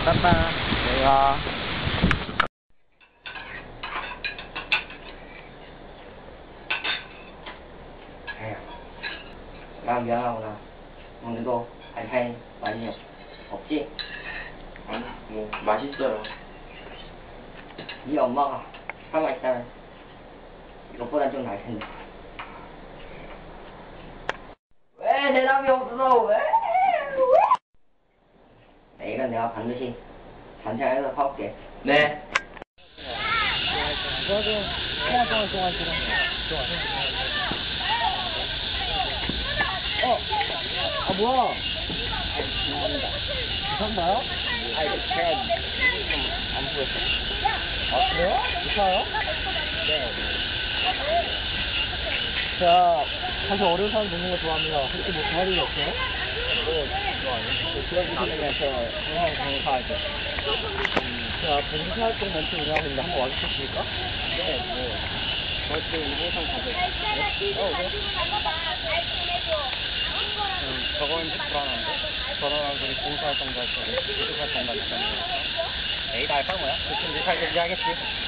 빠빠. 내가. 나 미안하구나. 오늘도 반찬이 많이 없지? 아니, 뭐 맛있어요. 네 엄마가 살아있다면 이것보단 좀 나을 텐데. 왜 대답이 없어? 왜? 이건 내가 반드시 반찬해서 사올게. 네. 아 뭐야? 괜찮나요? 아니 제가 안 보였어요. 아 그래요? 괜찮아요? 네. 제가 사실 어려운 사람 먹는 거 좋아합니다. 혹시 뭐 좋아하는 게 없어요? 좋아요. 들어주시면 저 항상 강사하죠. 제가 봉사활동 멘트 운영하고 있는데 한번 와주시겠습니까? 네, 뭐 저한테 항상 가죠. 네? 저거는 좀 불안한데? 저랑 우리 봉사활동도 할 거고, 교육활동도 할 거니까. 에이, 다 할까 뭐야? 대충 이제 잘 준비하겠지.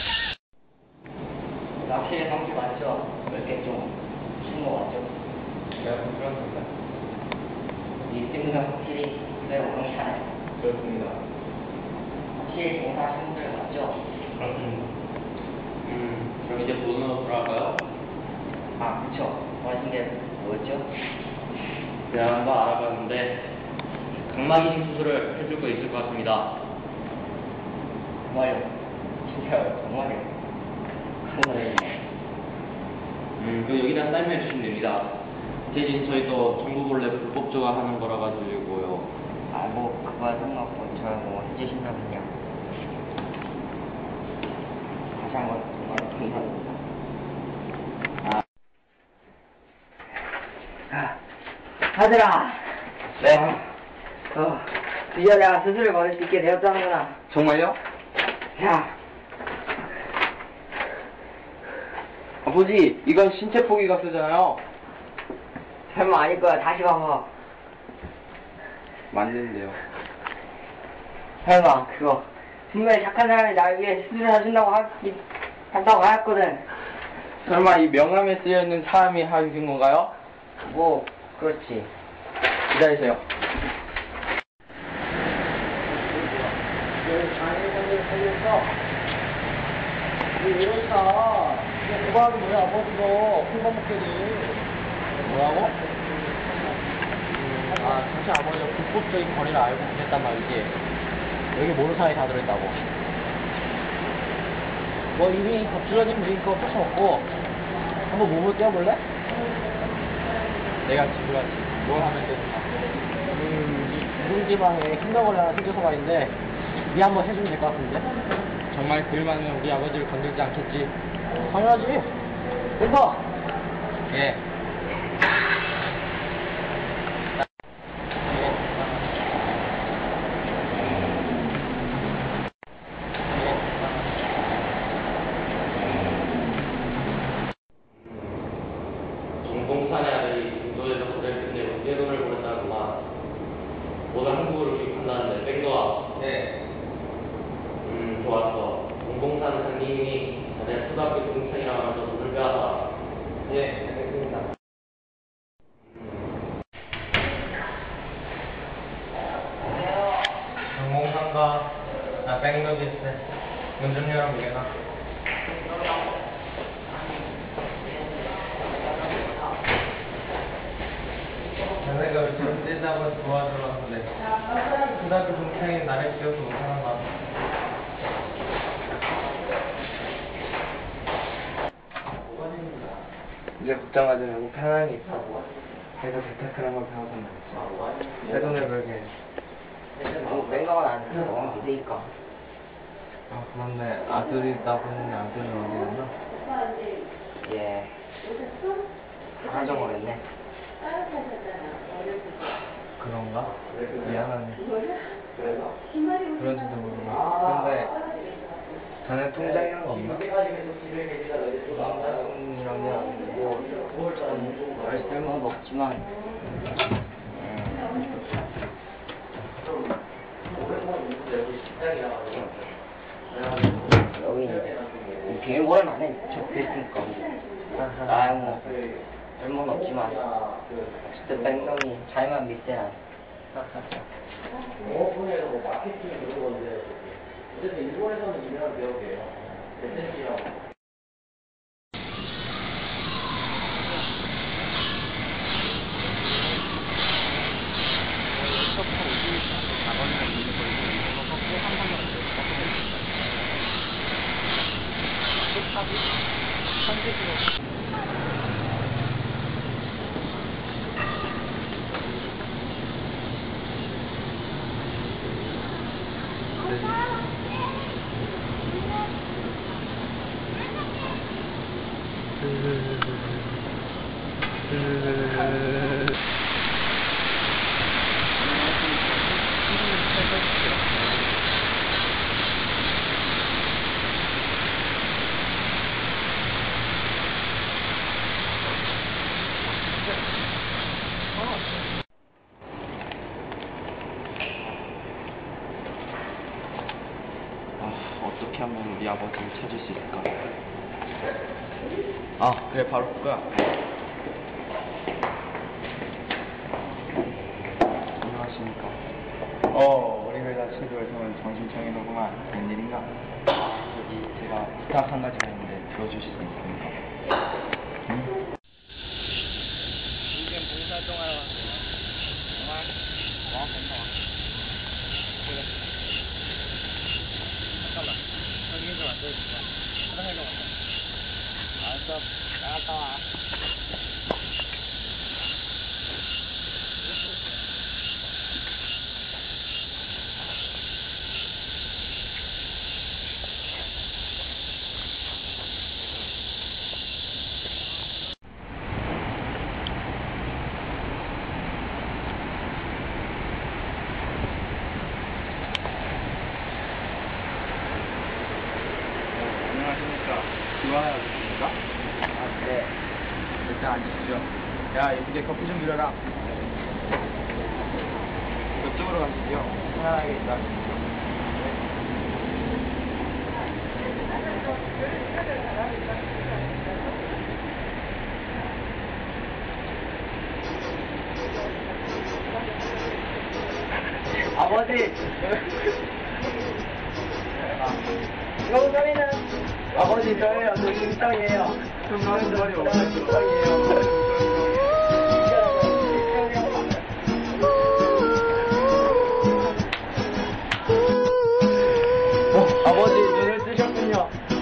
낚시에 성기 많죠? 몇 개 좀 친 거 같죠? 제가 그렇습니다. 이 때문에 확실히 매우 괜찮아요. 그렇습니다. 확실히 봉사하시는 분들 맞죠? 그렇습니다. 그럼 이제 본론으로 돌아갈까요? 아, 그쵸. 원하신 게 뭐였죠? 제가 한번 알아봤는데 각막이식 수술을 해줄 거 있을 것 같습니다. 정말요? 진짜요? 정말요? 무슨 소리예요? 그 여기다 사인해 주시면 됩니다. 대신 저희 또 정부 본래 불법 조각하는 거라 가지고요. 아, 뭐, 그거야 상관없고, 저 뭐, 해주신다면요. 다시 한 번, 정말 감사합니다. 아들아! 네. 드디어 내가 스스로 걸을 수 있게 되었다는구나. 정말요? 야, 아버지, 이건 신체 포기각서잖아요. 설마 아닐 거야. 다시 봐봐. 맞는데요. 설마, 그거. 분명히 착한 사람이 나를 위해 수술을 해준다고 한다고 하였거든. 설마 이 명함에 쓰여있는 사람이 하신 건가요? 뭐, 그렇지. 기다리세요. 장애인분들 살려서 왜 이러니까 고발하는 뭐야 아버지도 홍범목들이 뭐라고? 사실 아버지가 불법적인 거리를 알고 그랬단 말이지. 여기 모르는 사람이 다 들어있다고. 뭐 이미 겉질러진 물이니까 어쩔 수 없고 한번 몸을 떼어볼래? 내가 지루하지. 뭘 하면 되는가? 우리 지방에 흰덩어리 하나 생겨서 말인데 니 한번 해주면 될 것 같은데? 정말 그일만은 우리 아버지를 건들지 않겠지? 당연하지. 됐어. 예. 전공산의 아들이 인도에서 고대를 끝내고 떼돈을 벌였다구만. 오늘 한국으로 귀국한다는데 뺑거와. 네. 좋았어. 공공산 상님이 자네 초등학교 동창이라고 하면서 돈을 빼앗아. 예, 알겠습니다. 공공산가 나 뺑거지 있어. 문 좀 열어보게나. 자네가 우리 좀 떼자고 도와주러 왔는데 초등학교 동창이 나를 기억도 못하는 것 같아. 이제 걱정하지 말고 편안히 있어. 그래서 재테크란 걸 배워보면 알지. 내 돈을 벌게. 뭐 맹가가 나한테 너무 믿으니까. 아, 그런데 아들이 있다고 했는데 아들은 어디 갔나? 예. 다 잊어버렸네. 그런가? 미안하네. 그런지도 모르고. 근데 자네 통장 이런 거 없나? 통장이라면 뭐 쓸모도 없지만 여기 되게 오랜만에 접했으니까 나야 뭐 별건 없지만 어쨌든 백놈이 잘만 믿대나. 영어분야에서 뭐 마케팅 그런 건데 어쨌든 일본에서는 유명한 배역이에요. SNS라고. 어떻게 하면 우리 아버지를 찾을 수 있을까? 아, 그래, 바로 그거야. 안녕하십니까. 우리 회사 체조에서는 정신청이로구만. 웬일인가? 저기 제가 부탁 한 가지가 있는데 들어주실 수 있습니까? 응? 지금 봉사활동하러 왔어요. 정말 고마워. 그래. 잠깐만. 저기 좀 앉아있을까? 화장실 좀 갔다. 알았어. 나갔다 와. 안녕하십니까. 기와였습니까? 네. 일단 앉으시죠. 야, 예쁘게 커피 좀 드려라. 이쪽으로 가시죠. 편안하게 있다. 아버지! 영감이는 아버지 저예요. 저 김성이에요. 형님 말이 없어요. 김성이에요. 아버지 눈을 뜨셨군요.